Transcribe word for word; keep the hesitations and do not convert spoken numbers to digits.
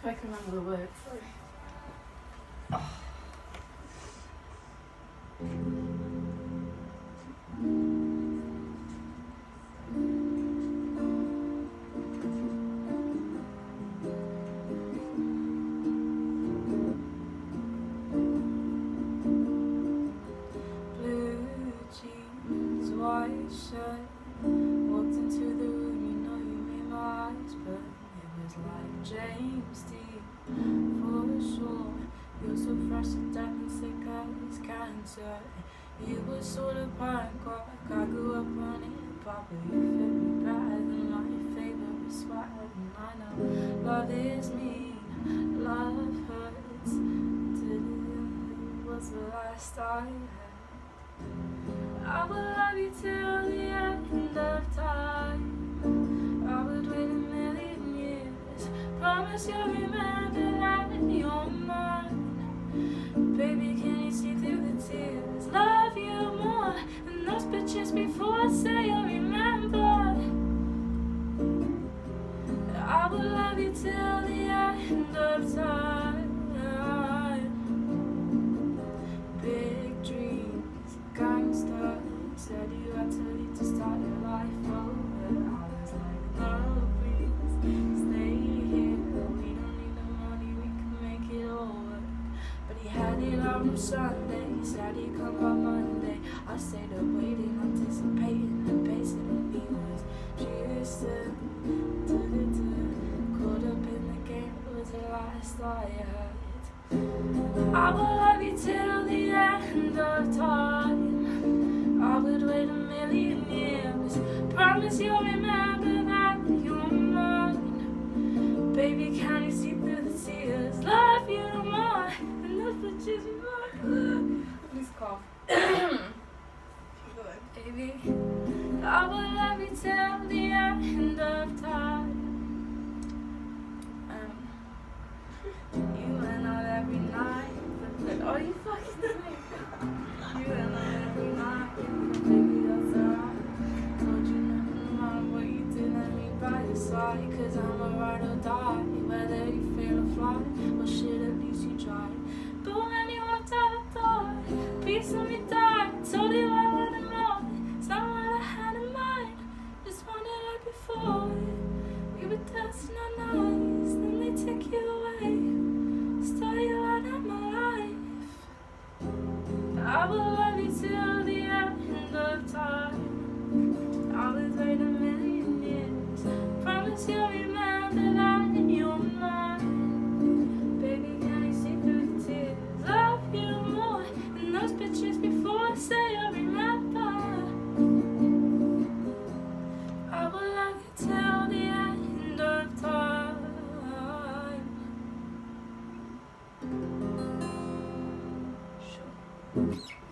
I can remember the words. Oh. Blue jeans, white shirt, walked into the room, you know you made my eyes burn. It was like James Dean, for sure. You're so fresh and dead and sick as cancer. You were sort of punk rock, I grew up on it, Papa. You fit me better than my favorite sweater. And I know love is mean, love hurts. Was the last I had. I will love you till the end of time. I would wait a million years. Promise you'll remember that you're mine. Baby, can you see through the tears? Love you more than those bitches before. Say you'll remember. I will love you till the end of time. Big dreams, gangster. Said you had to leave to start your life over. I was like, no, please stay here. We don't need the money, we can make it all work. But he had it on Sunday, he said he'd come by Monday. I stayed up waiting, anticipating and pacing, and he was Houston, caught up in the game, it was the last I heard. I will love you till the end of time. I would wait a million years. Promise you'll remember that you're mine. Baby, can you see through the tears? Love you more than those bitches before. Please cough. Baby, I will love you till the end of time. Um, you went out every night. But, oh, you fucking did it. You went out every night. But baby, that's alright. Told you nothing wrong, what you did, let me by your side. Cause I'm a ride or die. Whether you fail or fly, well shit, at least you tried. But when you walked out the door, a piece of me died. Told you I wanted more. It's not what I had in mind. Just wanted it before. We were dancing on nights, then they take you away. Start you out of my life. I will love you till the end of time. I will wait a million years. Promise you'll remember that you're mine. Baby, can you see through the tears? Love you more than those bitches before. Say you'll remember. I will love you till the end of time. Sure.